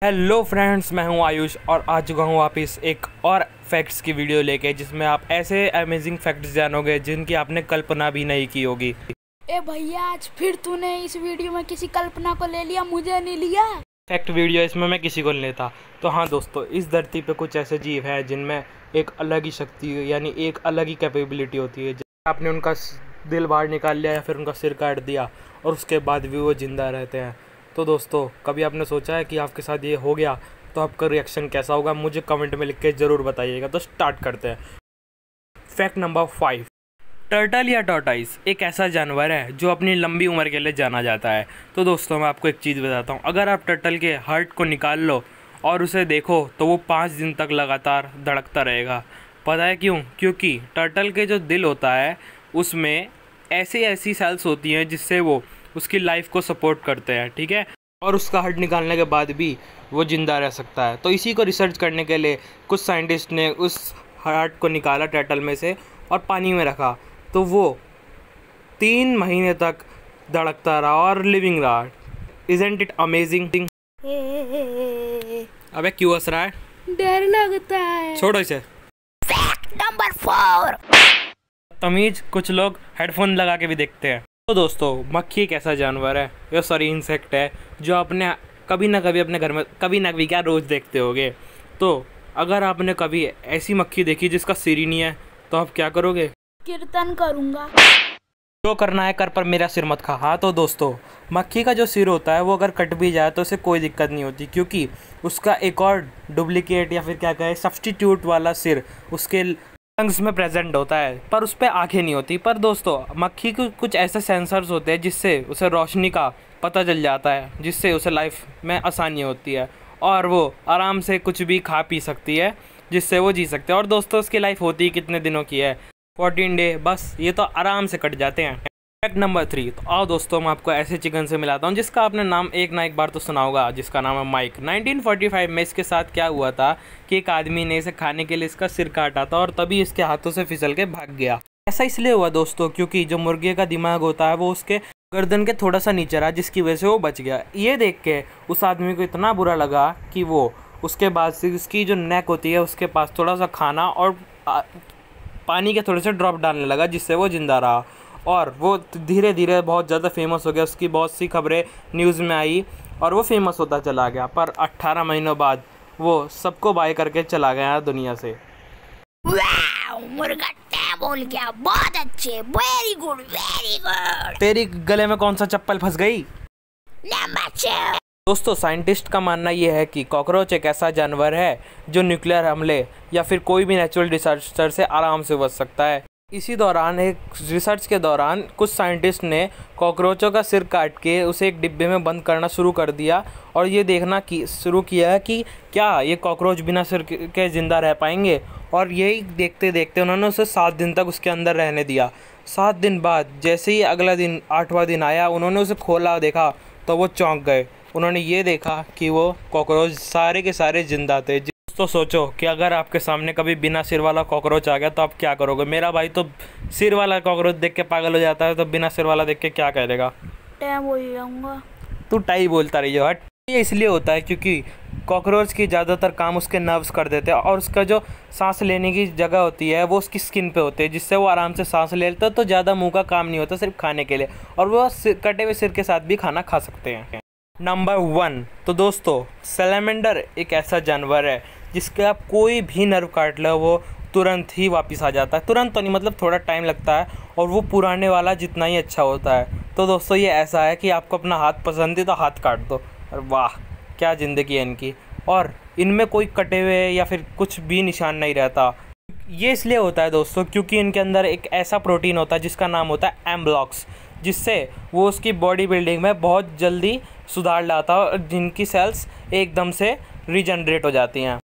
Hello friends, मैं हूं आयुष और आ चुका हूं वापस एक और फैक्ट्स की वीडियो लेके, जिसमें आप ऐसे अमेजिंग फैक्ट्स जानोगे जिनकी आपने कल्पना भी नहीं की होगी। ए भैया, आज फिर तूने इस वीडियो में किसी कल्पना को ले लिया, मुझे नहीं लिया। फैक्ट वीडियो इसमें मैं किसी को नहीं लेता। तो हाँ दोस्तों, इस धरती पे कुछ ऐसे जीव हैं जिनमें एक अलग ही शक्ति यानी एक अलग ही कैपेबिलिटी होती है। जब आपने उनका दिल बाहर निकाल लिया या फिर उनका सिर काट दिया और उसके बाद भी वो जिंदा रहते हैं। तो दोस्तों, कभी आपने सोचा है कि आपके साथ ये हो गया तो आपका रिएक्शन कैसा होगा? मुझे कमेंट में लिख के ज़रूर बताइएगा। तो स्टार्ट करते हैं। फैक्ट नंबर 5, टर्टल या टॉर्टाइस एक ऐसा जानवर है जो अपनी लंबी उम्र के लिए जाना जाता है। तो दोस्तों, मैं आपको एक चीज़ बताता हूँ। अगर आप टर्टल के हार्ट को निकाल लो और उसे देखो तो वो 5 दिन तक लगातार धड़कता रहेगा। पता है क्यों? क्योंकि टर्टल के जो दिल होता है उसमें ऐसी सेल्स होती हैं जिससे वो उसकी लाइफ को सपोर्ट करते हैं, ठीक है। और उसका हार्ट निकालने के बाद भी वो ज़िंदा रह सकता है। तो इसी को रिसर्च करने के लिए कुछ साइंटिस्ट ने उस हार्ट को निकाला टर्टल में से और पानी में रखा, तो वो 3 महीने तक धड़कता रहा और लिविंग रहा। Isn't it amazing? अबे क्यों हंस रहा है? डर लगता है। छोड़ो इसे। फैक्ट नंबर 4, तमीज कुछ लोग हेडफोन लगा के भी देखते हैं। तो दोस्तों, मक्खी एक ऐसा जानवर है या सॉरी इंसेक्ट है जो आपने कभी ना कभी अपने घर में कभी ना कभी क्या रोज़ देखते होगे। तो अगर आपने कभी ऐसी मक्खी देखी जिसका सिर ही नहीं है तो आप क्या करोगे? कीर्तन करूंगा। जो करना है कर, पर मेरा सिर मत खा। हाँ तो दोस्तों, मक्खी का जो सिर होता है वो अगर कट भी जाए तो उसे कोई दिक्कत नहीं होती, क्योंकि उसका एक और डुप्लीकेट या फिर क्या कहें सब्स्टिट्यूट वाला सिर उसके लंग्स में प्रेजेंट होता है, पर उस पर आँखें नहीं होती। पर दोस्तों, मक्खी को कुछ ऐसे सेंसर्स होते हैं जिससे उसे रोशनी का पता चल जाता है, जिससे उसे लाइफ में आसानी होती है और वो आराम से कुछ भी खा पी सकती है, जिससे वो जी सकते हैं। और दोस्तों, उसकी लाइफ होती है कितने दिनों की है? 14 डे। बस ये तो आराम से कट जाते हैं। फैक्ट नंबर 3, तो आओ दोस्तों, मैं आपको ऐसे चिकन से मिलाता हूँ जिसका आपने नाम एक ना एक बार तो सुना होगा, जिसका नाम है माइक। 1945 में इसके साथ क्या हुआ था कि एक आदमी ने इसे खाने के लिए इसका सिर काटा था और तभी इसके हाथों से फिसल के भाग गया। ऐसा इसलिए हुआ दोस्तों क्योंकि जो मुर्गे का दिमाग होता है वो उसके गर्दन के थोड़ा सा नीचे रहा, जिसकी वजह से वो बच गया। ये देख के उस आदमी को इतना बुरा लगा कि वो उसके बाद से उसकी जो नेक होती है उसके पास थोड़ा सा खाना और पानी के थोड़े से ड्रॉप डालने लगा, जिससे वो ज़िंदा रहा। और वो धीरे धीरे बहुत ज़्यादा फेमस हो गया। उसकी बहुत सी खबरें न्यूज़ में आई और वो फेमस होता चला गया। पर 18 महीनों बाद वो सबको बाय करके चला गया दुनिया से। वाओ, मुर्गा क्या बोल गया, बहुत अच्छे, वेरी गुड वेरी गुड। तेरी गले में कौन सा चप्पल फंस गई? नंबर 6, दोस्तों, साइंटिस्ट का मानना यह है कि कॉकरोच एक ऐसा जानवर है जो न्यूक्लियर हमले या फिर कोई भी नेचुरल डिजास्टर से आराम से बच सकता है। इसी दौरान एक रिसर्च के दौरान कुछ साइंटिस्ट ने कॉकरोचों का सिर काट के उसे एक डिब्बे में बंद करना शुरू कर दिया और ये देखना शुरू किया कि क्या ये कॉकरोच बिना सिर के ज़िंदा रह पाएंगे। और यही देखते देखते उन्होंने उसे 7 दिन तक उसके अंदर रहने दिया। 7 दिन बाद जैसे ही अगला दिन 8वां दिन आया, उन्होंने उसे खोला, देखा तो वो चौंक गए। उन्होंने ये देखा कि वो कॉकरोच सारे के सारे जिंदा थे। तो सोचो कि अगर आपके सामने कभी बिना सिर वाला कॉकरोच आ गया तो आप क्या करोगे? मेरा भाई तो सिर वाला कॉकरोच देख के पागल हो जाता है, तो बिना सिर वाला देख के क्या कहेगा? टाइम बोल जाऊंगा। तू टाई बोलता रही हट। ये इसलिए होता है क्योंकि कॉकरोच की ज़्यादातर काम उसके नर्व्स कर देते हैं और उसका जो सांस लेने की जगह होती है वो उसकी स्किन पे होती है, जिससे वो आराम से सांस ले लेता है। तो ज़्यादा मुँह का काम नहीं होता, सिर्फ खाने के लिए, और वो कटे हुए सिर के साथ भी खाना खा सकते हैं। नंबर 1, तो दोस्तों, सैलेमेंडर एक ऐसा जानवर है जिसके आप कोई भी नर्व काट लो वो तुरंत ही वापस आ जाता है। तुरंत तो नहीं, मतलब थोड़ा टाइम लगता है, और वो पुराने वाला जितना ही अच्छा होता है। तो दोस्तों, ये ऐसा है कि आपको अपना हाथ पसंद है तो हाथ काट दो, और वाह क्या ज़िंदगी है इनकी। और इनमें कोई कटे हुए या फिर कुछ भी निशान नहीं रहता। ये इसलिए होता है दोस्तों क्योंकि इनके अंदर एक ऐसा प्रोटीन होता है जिसका नाम होता है एम ब्लॉक्स, जिससे वो उसकी बॉडी बिल्डिंग में बहुत जल्दी सुधार लाता है और जिनकी सेल्स एकदम से रीजनरेट हो जाती हैं।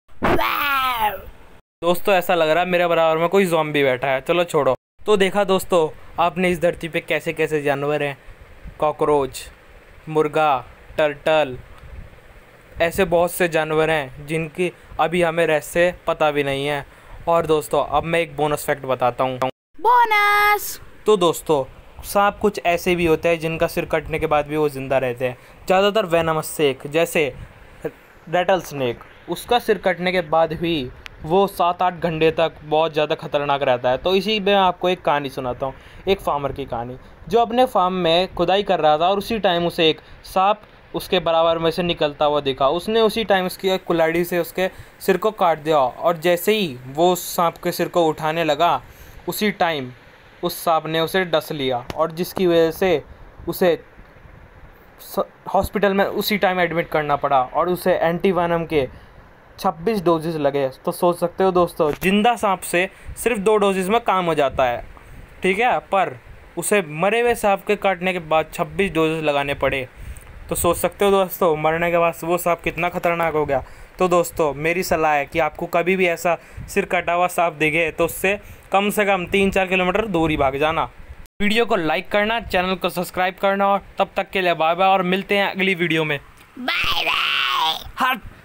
दोस्तों, ऐसा लग रहा है मेरे बराबर में कोई ज़ॉम्बी बैठा है। चलो छोड़ो। तो देखा दोस्तों, आपने इस धरती पे कैसे कैसे जानवर हैं, कॉकरोच, मुर्गा, टर्टल, ऐसे बहुत से जानवर हैं जिनकी अभी हमें रहस्य पता भी नहीं है। और दोस्तों, अब मैं एक बोनस फैक्ट बताता हूँ। बोनस। तो दोस्तों, सांप कुछ ऐसे भी होते हैं जिनका सिर कटने के बाद भी वो ज़िंदा रहते हैं, ज़्यादातर वेनमस स्नेक जैसे रेटल स्नेक, उसका सिर कटने के बाद भी वो 7-8 घंटे तक बहुत ज़्यादा खतरनाक रहता है। तो इसी में आपको एक कहानी सुनाता हूँ, एक फार्मर की कहानी, जो अपने फार्म में खुदाई कर रहा था और उसी टाइम उसे एक सांप उसके बराबर में से निकलता हुआ दिखा। उसने उसी टाइम उसकी एक कुल्हाड़ी से उसके सिर को काट दिया और जैसे ही वो सांप के सिर को उठाने लगा, उसी टाइम उस सांप ने उसे डस लिया और जिसकी वजह से उसे हॉस्पिटल में उसी टाइम एडमिट करना पड़ा और उसे एंटीवेनम के 26 डोजेस लगे। तो सोच सकते हो दोस्तों, जिंदा सांप से सिर्फ 2 डोजेस में काम हो जाता है, ठीक है, पर उसे मरे हुए सांप के काटने के बाद 26 डोजेस लगाने पड़े। तो सोच सकते हो दोस्तों, मरने के बाद वो सांप कितना खतरनाक हो गया। तो दोस्तों मेरी सलाह है कि आपको कभी भी ऐसा सिर कटा हुआ सांप दिखे तो उससे कम से कम 3-4 किलोमीटर दूर ही भाग जाना। वीडियो को लाइक करना, चैनल को सब्सक्राइब करना और तब तक के लिए बाय बाय और मिलते हैं अगली वीडियो में। Bye bye. हट।